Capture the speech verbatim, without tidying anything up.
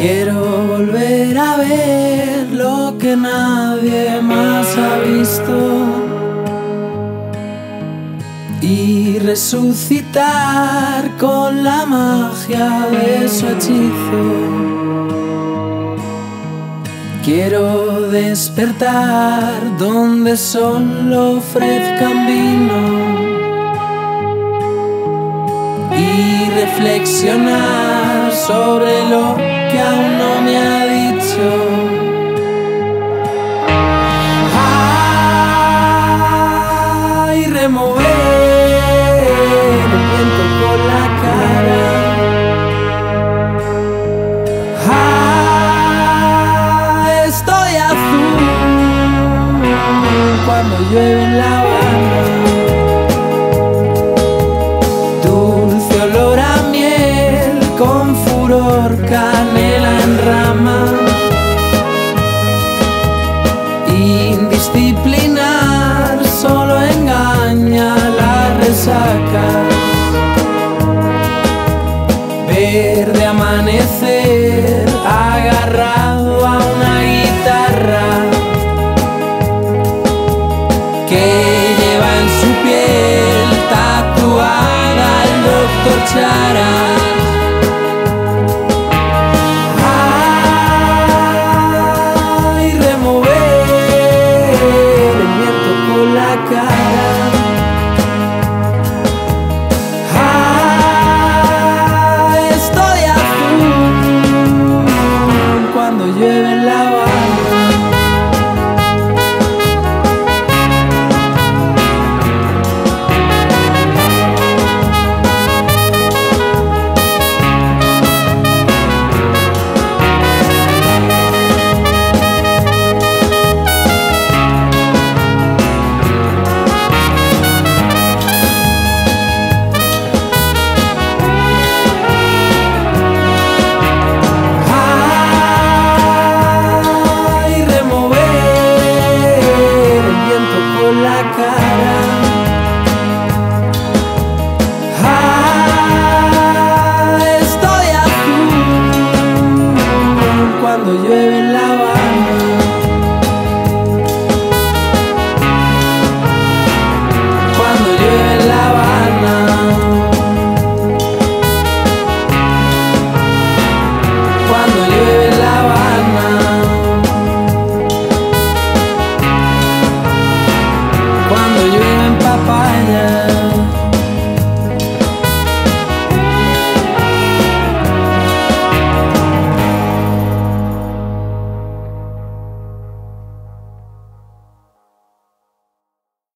Quiero volver a ver lo que nadie más ha visto y resucitar con la magia de su hechizo. Quiero despertar donde solo ofrezcan vino y reflexionar sobre lo que aún no me ha dicho. Ah, y remover el viento por la cara. Ah, estoy azul cuando llueve en La Habana. Dulce olor a miel con furor, canela en rama. Indisciplinar solo engaña las resacas. Verde amanecer agarrado a una guitarra que lleva en su piel tatuada el doctor Chara.